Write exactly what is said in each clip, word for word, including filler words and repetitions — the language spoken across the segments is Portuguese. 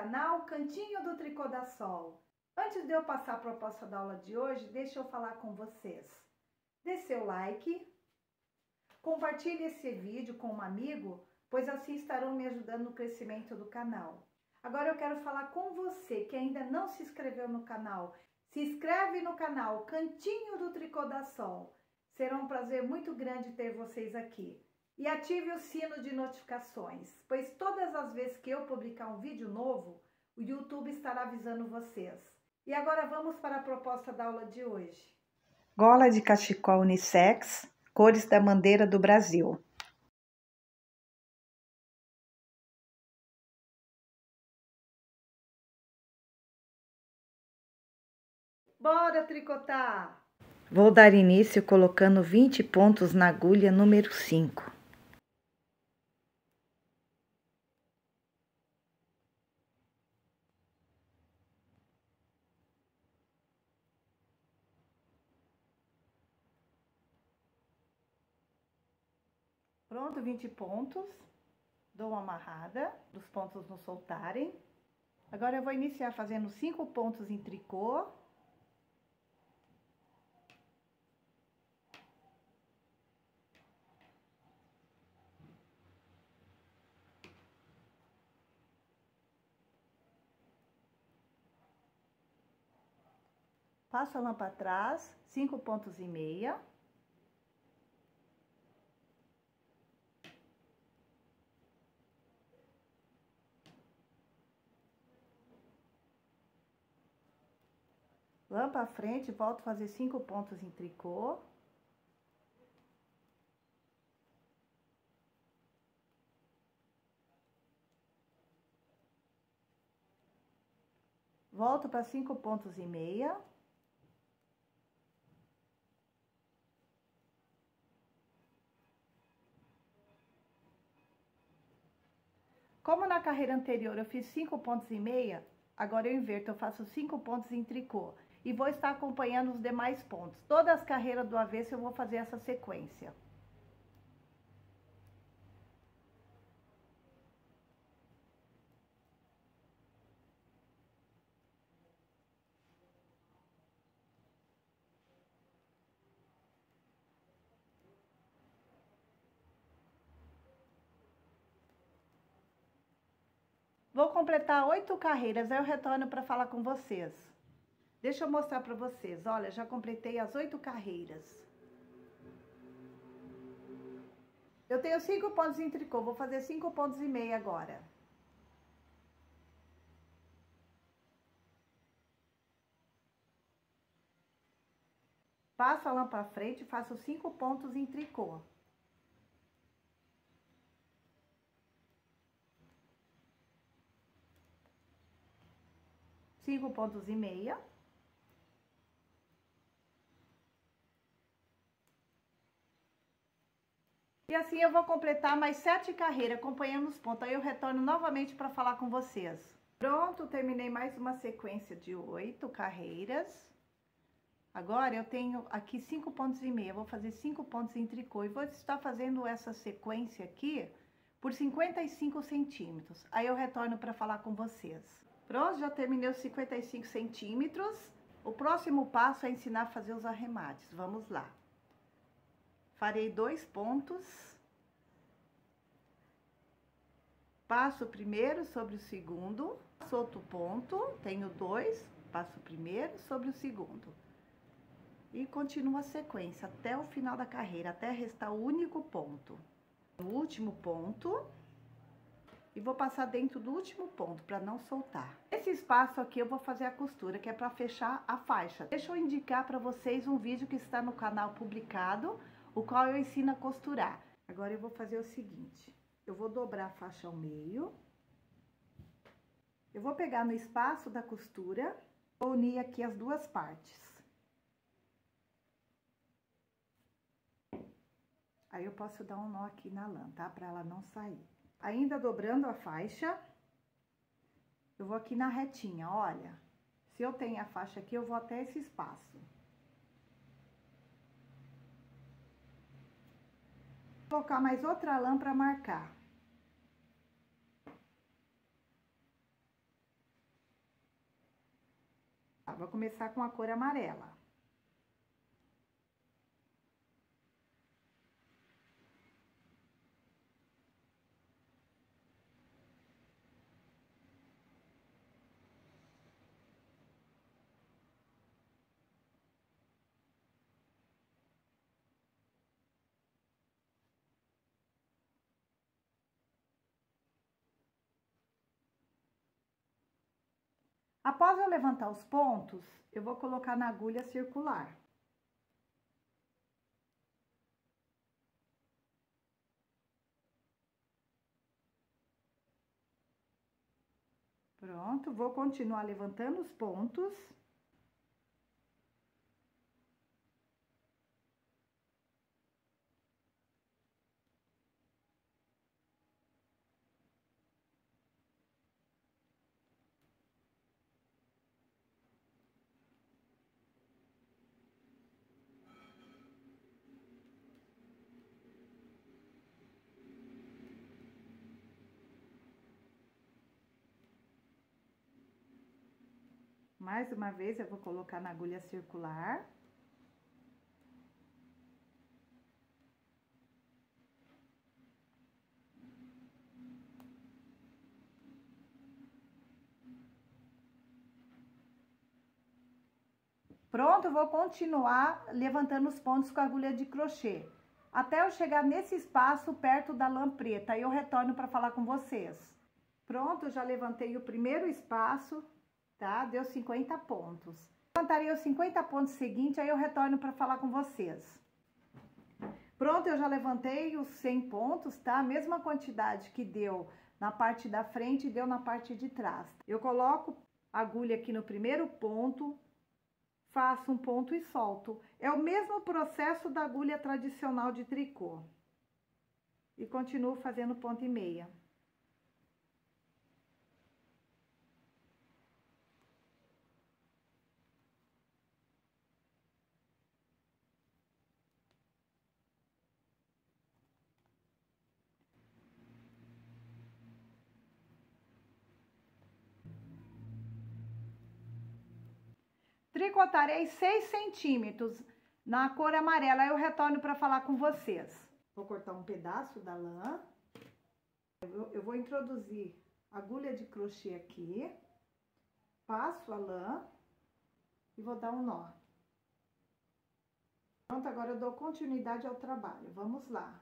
canal Cantinho do Tricô da Sol. Antes de eu passar a proposta da aula de hoje, deixa eu falar com vocês. Dê seu like, compartilhe esse vídeo com um amigo, pois assim estarão me ajudando no crescimento do canal. Agora eu quero falar com você que ainda não se inscreveu no canal. Se inscreve no canal Cantinho do Tricô da Sol. Será um prazer muito grande ter vocês aqui. E ative o sino de notificações, pois todas as vezes que eu publicar um vídeo novo, o YouTube estará avisando vocês. E agora vamos para a proposta da aula de hoje. Gola de cachecol unissex, cores da bandeira do Brasil. Bora tricotar! Vou dar início colocando vinte pontos na agulha número cinco. Pronto, vinte pontos. Dou uma amarrada, dos pontos não soltarem. Agora eu vou iniciar fazendo cinco pontos em tricô. Passo a lã para trás, cinco pontos e meia. Lã para frente, volto a fazer cinco pontos em tricô. Volto para cinco pontos e meia. Como na carreira anterior eu fiz cinco pontos e meia, agora eu inverto, eu faço cinco pontos em tricô. E vou estar acompanhando os demais pontos. Todas as carreiras do avesso eu vou fazer essa sequência. Vou completar oito carreiras, aí eu retorno para falar com vocês. Deixa eu mostrar para vocês. Olha, já completei as oito carreiras. Eu tenho cinco pontos em tricô, vou fazer cinco pontos e meio agora. Passo a lã para frente e faço cinco pontos em tricô. Cinco pontos e meia. E assim eu vou completar mais sete carreiras, acompanhando os pontos. Aí eu retorno novamente para falar com vocês. Pronto, terminei mais uma sequência de oito carreiras. Agora eu tenho aqui cinco pontos e meio. Eu vou fazer cinco pontos em tricô e vou estar fazendo essa sequência aqui por cinquenta e cinco centímetros. Aí eu retorno para falar com vocês. Pronto, já terminei os cinquenta e cinco centímetros. O próximo passo é ensinar a fazer os arremates. Vamos lá. Farei dois pontos. Passo o primeiro sobre o segundo. Solto o ponto, tenho dois. Passo o primeiro sobre o segundo. E continuo a sequência até o final da carreira, até restar o único ponto. O último ponto. E vou passar dentro do último ponto, para não soltar. Esse espaço aqui eu vou fazer a costura, que é para fechar a faixa. Deixa eu indicar para vocês um vídeo que está no canal publicado, o qual eu ensino a costurar. Agora eu vou fazer o seguinte, eu vou dobrar a faixa ao meio. Eu vou pegar no espaço da costura, vou unir aqui as duas partes. Aí eu posso dar um nó aqui na lã, tá? Para ela não sair. Ainda dobrando a faixa, eu vou aqui na retinha, olha. Se eu tenho a faixa aqui, eu vou até esse espaço. Vou colocar mais outra lã para marcar. vou começar com a cor amarela. Após eu levantar os pontos, eu vou colocar na agulha circular. Pronto, vou continuar levantando os pontos. Mais uma vez, eu vou colocar na agulha circular. Pronto, eu vou continuar levantando os pontos com a agulha de crochê. Até eu chegar nesse espaço perto da lã preta, aí eu retorno para falar com vocês. Pronto, eu já levantei o primeiro espaço, tá? Deu cinquenta pontos. Levantarei os cinquenta pontos seguintes, aí eu retorno para falar com vocês. Pronto, eu já levantei os cem pontos, tá? A mesma quantidade que deu na parte da frente, deu na parte de trás. Eu coloco a agulha aqui no primeiro ponto, faço um ponto e solto. É o mesmo processo da agulha tradicional de tricô. E continuo fazendo ponto e meia. Tricotarei seis centímetros na cor amarela, aí eu retorno para falar com vocês. Vou cortar um pedaço da lã. Eu vou introduzir a agulha de crochê aqui, passo a lã e vou dar um nó. Pronto, agora eu dou continuidade ao trabalho. Vamos lá.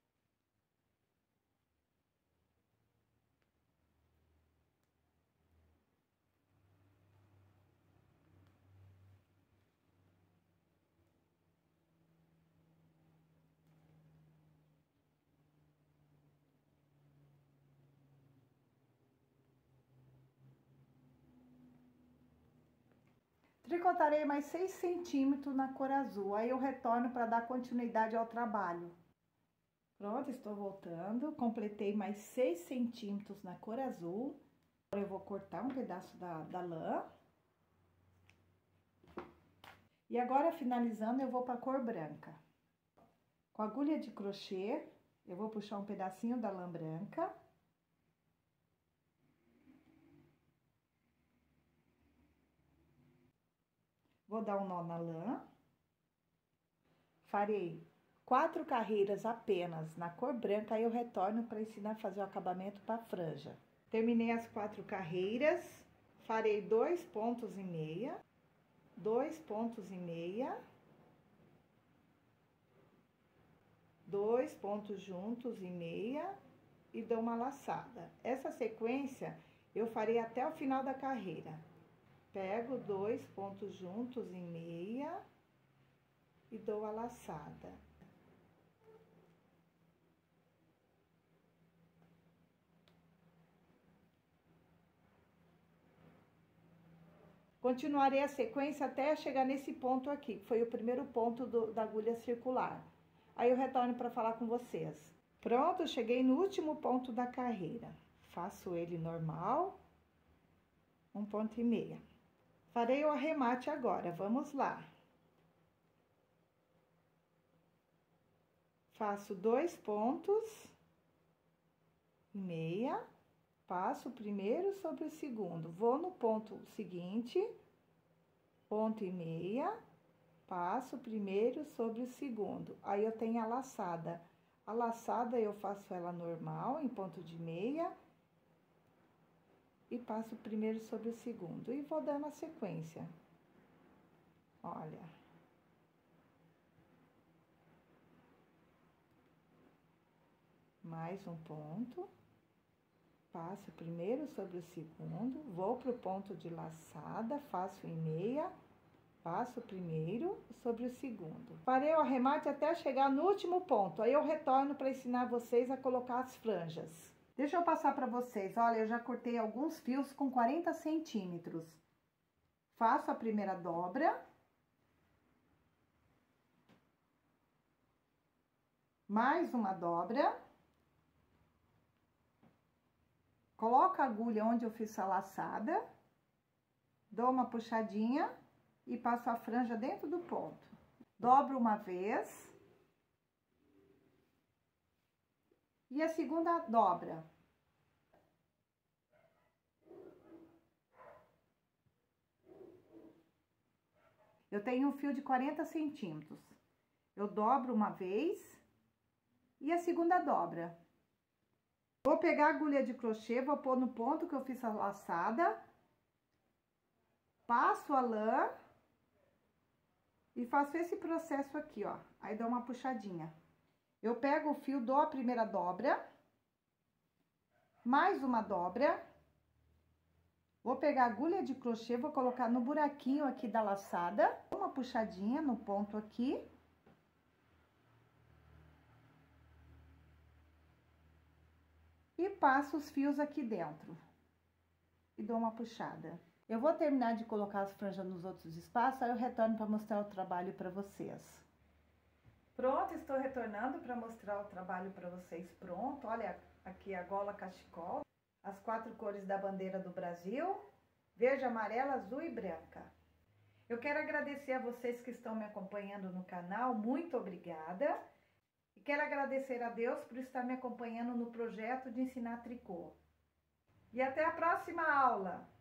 Tricotarei mais seis centímetros na cor azul, aí eu retorno para dar continuidade ao trabalho. Pronto, estou voltando, completei mais seis centímetros na cor azul. Agora eu vou cortar um pedaço da, da lã. E agora, finalizando, eu vou para a cor branca. Com a agulha de crochê, eu vou puxar um pedacinho da lã branca. Vou dar um nó na lã. Farei quatro carreiras apenas na cor branca, aí eu retorno para ensinar a fazer o acabamento para a franja. Terminei as quatro carreiras, farei dois pontos e meia, dois pontos e meia, dois pontos juntos e meia e dou uma laçada. Essa sequência eu farei até o final da carreira. Pego dois pontos juntos e meia e dou a laçada. Continuarei a sequência até chegar nesse ponto aqui, que foi o primeiro ponto do, da agulha circular. Aí eu retorno para falar com vocês. Pronto, cheguei no último ponto da carreira. Faço ele normal, um ponto e meia. Farei o arremate agora, vamos lá. Faço dois pontos e meia, passo o primeiro sobre o segundo. Vou no ponto seguinte, ponto e meia, passo o primeiro sobre o segundo. Aí eu tenho a laçada. A laçada eu faço ela normal, em ponto de meia, e passo o primeiro sobre o segundo. E vou dando a sequência. Olha. Mais um ponto. Passo o primeiro sobre o segundo, vou pro ponto de laçada, faço em meia, passo o primeiro sobre o segundo. Farei o arremate até chegar no último ponto, aí eu retorno para ensinar vocês a colocar as franjas. Deixa eu passar para vocês, olha, eu já cortei alguns fios com quarenta centímetros. Faço a primeira dobra. Mais uma dobra. Coloco a agulha onde eu fiz a laçada, dou uma puxadinha e passo a franja dentro do ponto. Dobro uma vez. E a segunda dobra. Eu tenho um fio de quarenta centímetros. Eu dobro uma vez e a segunda dobra. Vou pegar a agulha de crochê, vou pôr no ponto que eu fiz a laçada, passo a lã e faço esse processo aqui, ó. Aí dou uma puxadinha. Eu pego o fio, dou a primeira dobra, mais uma dobra. Vou pegar a agulha de crochê, vou colocar no buraquinho aqui da laçada, uma puxadinha no ponto aqui. E passo os fios aqui dentro. E dou uma puxada. Eu vou terminar de colocar as franjas nos outros espaços, aí eu retorno para mostrar o trabalho para vocês. Pronto, estou retornando para mostrar o trabalho para vocês pronto. Olha aqui a gola cachecol, as quatro cores da bandeira do Brasil, verde, amarela, azul e branca. Eu quero agradecer a vocês que estão me acompanhando no canal, muito obrigada. E quero agradecer a Deus por estar me acompanhando no projeto de ensinar tricô. E até a próxima aula!